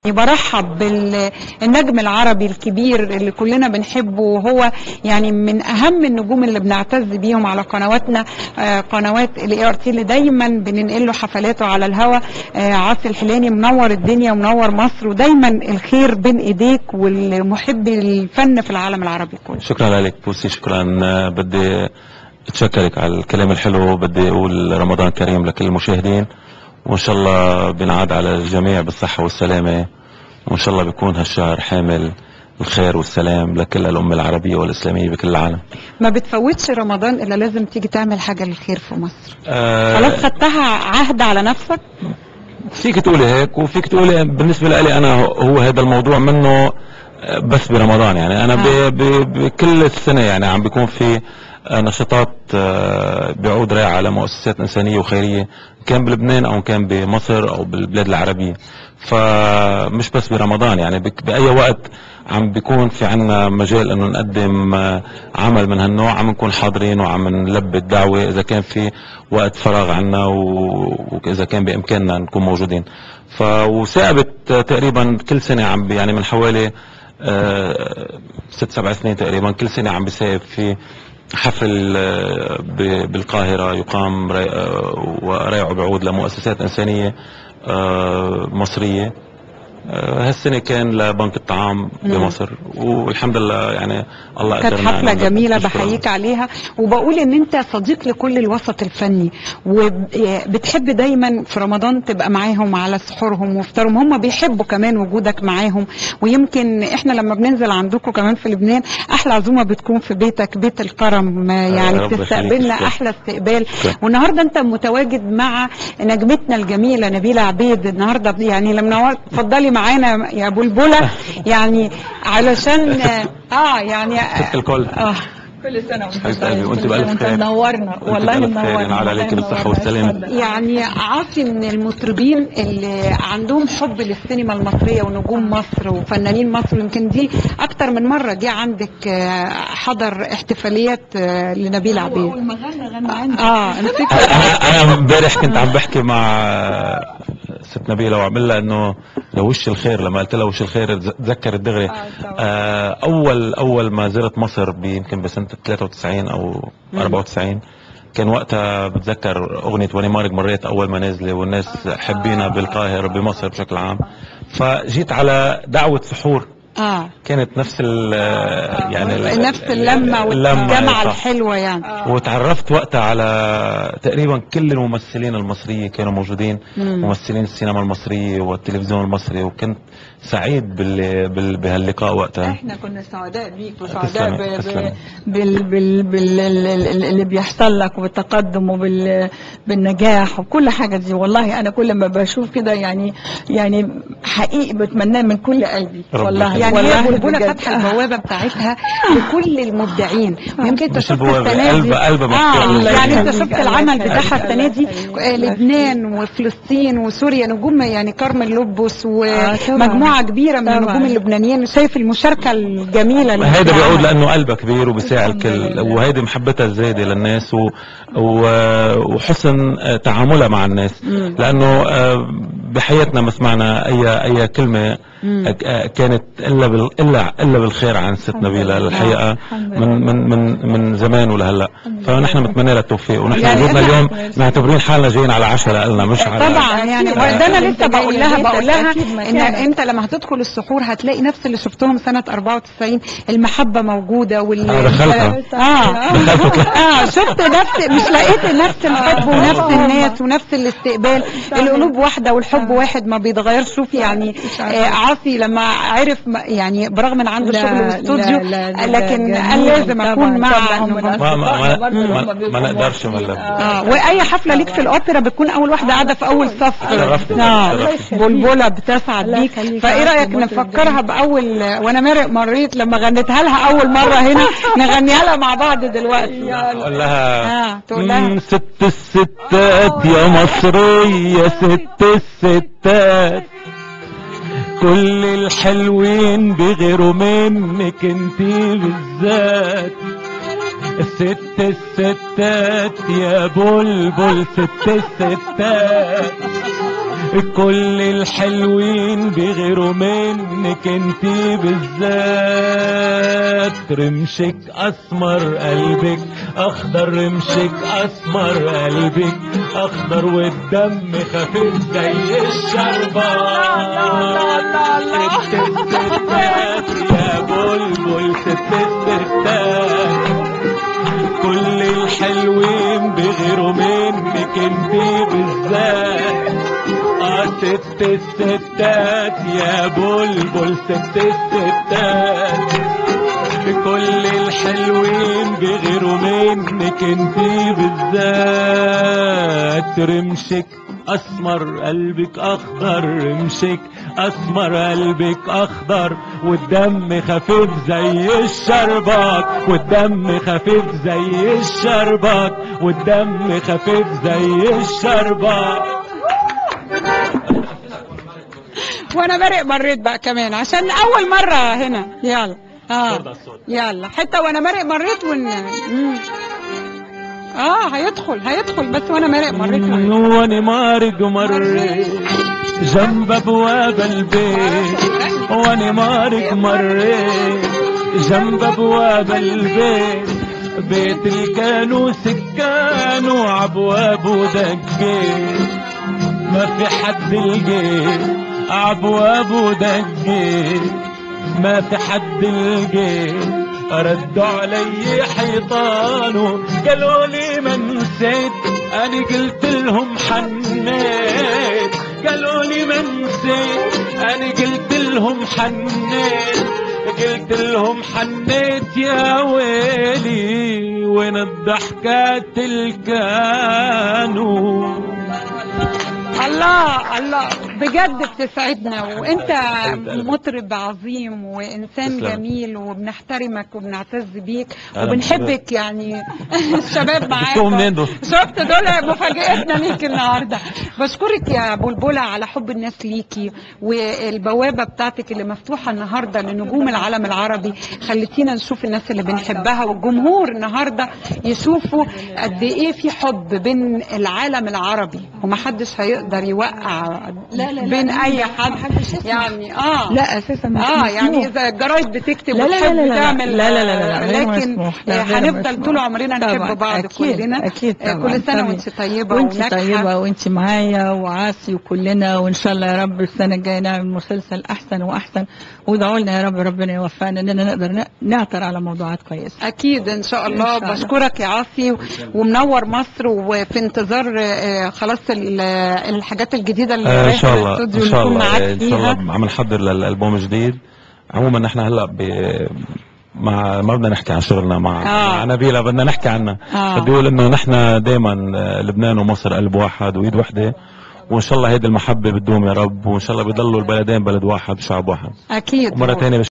برحب بالنجم العربي الكبير اللي كلنا بنحبه، وهو يعني من اهم النجوم اللي بنعتز بيهم على قنواتنا، قنوات الART اللي دايما بننقل له حفلاته على الهوا. عاصي الحلاني منور الدنيا ومنور مصر، ودايما الخير بين ايديك والمحب الفن في العالم العربي كله. شكرا لك بوسي، شكرا. بدي اتشكرك على الكلام الحلو. بدي اقول رمضان كريم لكل المشاهدين، وان شاء الله بنعاد على الجميع بالصحة والسلامة، وان شاء الله بيكون هالشهر حامل الخير والسلام لكل الأمة العربية والإسلامية بكل العالم. ما بتفوتش رمضان إلا لازم تيجي تعمل حاجة للخير في مصر. خلاص خدتها عهد على نفسك؟ فيك تقولي هيك، وفيك تقولي بالنسبة لي أنا هو هذا الموضوع منه بس برمضان. يعني أنا بكل السنة يعني عم بيكون في نشاطات بيعود رايح على مؤسسات إنسانية وخيرية، كان بلبنان أو كان بمصر أو بالبلاد العربية. فمش بس برمضان، يعني بأي وقت عم بيكون في عنا مجال انه نقدم عمل من هالنوع عم نكون حاضرين وعم نلبي الدعوة اذا كان في وقت فراغ عنا، واذا كان بامكاننا نكون موجودين. وثابت تقريبا كل سنة عم يعني من حوالي 6-7 سنين تقريبا كل سنة عم بساعد في حفل بالقاهرة يقام وريعه بعود لمؤسسات إنسانية مصرية. هالسنة كان لبنك الطعام بمصر، والحمد لله يعني الله كانت حفلة جميلة بحييك عليها. وبقول ان انت صديق لكل الوسط الفني، وبتحب دايما في رمضان تبقى معاهم على سحورهم وفطارهم، هم بيحبوا كمان وجودك معاهم. ويمكن احنا لما بننزل عندكم كمان في لبنان احلى عزومة بتكون في بيتك، بيت الكرم، يعني بتستقبلنا احلى استقبال. والنهارده انت متواجد مع نجمتنا الجميلة نبيلة عبيد النهارده، يعني لما اتفضلي معانا يا بلبلة، يعني علشان يعني الكل كل سنة وانت بألف خير. منورنا والله، منورنا على عليك بالصحة والسلامة. يعني عاصي من المطربين اللي عندهم حب للسينما المصرية ونجوم مصر وفنانين مصر. يمكن دي اكتر من مرة جه عندك حضر احتفاليات لنبيلة عبيد. اول ما غنى عندي انا امبارح كنت عم بحكي مع ست نبيلة وعمل لها انه لوش الخير، لما قلت لها وش الخير تذكرت دغري. اول ما زرت مصر يمكن بسنة 93 او 94 كان وقتها بتذكر اغنية واني مارق مريت اول ما نازله، والناس حبينا بالقاهرة بمصر بشكل عام. فجيت على دعوة سحور كانت نفس يعني نفس اللمة والجامعة الحلوة يعني. وتعرفت وقتها على تقريبا كل الممثلين المصريين كانوا موجودين، ممثلين السينما المصرية والتلفزيون المصري، وكنت سعيد بهاللقاء وقتها. احنا كنا سعداء بيك وسعداء اللي بيحصل لك وبالتقدم وبالنجاح وكل حاجة دي. والله انا كل ما بشوف كده يعني حقيقي بتمناه من كل قلبي والله. يعني هي بلبلة فاتحة البوابة بتاعتها لكل المبدعين. ويمكن انت شفت السنة دي يعني انت شفت العمل بتاعها السنة دي، لبنان وفلسطين وسوريا، نجوم يعني كارمن لوبوس ومجموعة كبيرة من النجوم اللبنانيين. شايف المشاركة الجميلة اللي هيدا بيعود لانه قلبها كبير وبيساعد الكل، وهيدي محبتها الزايدة للناس وحسن تعاملها مع الناس. لانه بحياتنا ما سمعنا اي كلمة كانت الا بالخير عن ست نبيلة الحقيقة من زمان ولهلا. فنحن بنتمنى لها التوفيق، ونحن يعني وجودنا اليوم معتبرين حالنا جايين على 10 لنا مش على طبعا. يعني ده انا لسه بقول لها ان انت لما هتدخل السحور هتلاقي نفس اللي شفتهم سنة 94، المحبة موجودة دخلتها شفت نفس، مش لقيت نفس الحب ونفس الناس ونفس الاستقبال، القلوب واحدة والحب واحد ما بيتغيرش. شوف يعني عاصي لما عرف يعني برغم ان عنده شغل واستوديو لكن قال لازم اكون مع ما نقدرش واي حفله ليك في الاوبرا بتكون اول واحده قاعده في اول صف. بلبلة بتسعد بيك. فايه رايك نفكرها باول وانا مريت لما غنيتها لها اول مره هنا، نغنيها لها مع بعض دلوقتي. اقول لها ست الستات يا مصريه، ست الستات كل الحلوين بغيروا منك انتي بالذات. ست الستات يا بلبل، ست الستات كل الحلوين بغيروا منك انتي بالذات. رمشك اسمر قلبك اخضر، رمشك اسمر قلبك اخضر، والدم خفيف زي الشربات. ست الستات يا بلبل ست الستات، كل الحلوين بغيروا منك انتي بالذات. ست الستات يا بلبل ست الستات، كل الحلوين بغيروا منك انتي بالذات. رمشك اسمر قلبك اخضر، رمشك اسمر قلبك اخضر، والدم خفيف زي الشربات، والدم خفيف زي الشربات، والدم خفيف زي الشربات. وانا برق مريت بقى كمان عشان اول مرة هنا. يلا يلا حتة وانا مرق مريت هيدخل بس وانا مرق مريت. وانا مارق مريت جنب ابواب البيت، وانا مارق مريت جنب ابواب البيت. بيت الكانوا سكانوا عبوابه دقيت، ما في حد لقيت عبوابه دقيت، ما في حد لقيت. ردوا علي حيطانه قالوا لي ما نسيت، انا قلت لهم حنيت، قالوا لي ما نسيت، انا قلت لهم حنيت، قلت لهم حنيت يا ويلي وين الضحكات الكانوا. الله الله بجد بتسعدنا، وانت مطرب عظيم وانسان جميل، وبنحترمك وبنعتز بيك وبنحبك يعني. الشباب معاك شفت دول مفاجأتنا ليك النهارده. بشكرك يا بلبلة على حب الناس ليكي، والبوابة بتاعتك اللي مفتوحة النهارده لنجوم العالم العربي. خليتينا نشوف الناس اللي بنحبها، والجمهور النهارده يشوفوا قد ايه في حب بين العالم العربي، ومحدش هيقدر يوقع بين اي حد يعني. لا اساسا يعني اذا الجرايد بتكتب وتحب تعمل لكن هنفضل طول عمرنا نحب بعض كلنا. اكيد كل سنه وانت طيبه وانت طيبه وانت معايا وعاسي وكلنا، وان شاء الله يا رب السنه الجايه نعمل مسلسل احسن واحسن، وادعوا لنا يا رب ربنا يوفقنا اننا نقدر نعثر على موضوعات كويسه. اكيد ان شاء الله. بشكرك يا عاصي ومنور مصر، وفي انتظار خلاص الحاجات الجديده اللي ان شاء الله ان شاء الله ان شاء الله عم نحضر للالبوم جديد. عموما نحن هلا ما بدنا نحكي عن شغلنا مع نبيلة، بدنا نحكي عنها. بدي اقول انه نحن دائما لبنان ومصر قلب واحد وايد وحده، وان شاء الله هيدي المحبه بتدوم يا رب، وان شاء الله بيضلوا البلدين بلد واحد وشعب واحد. اكيد. ومره ثانيه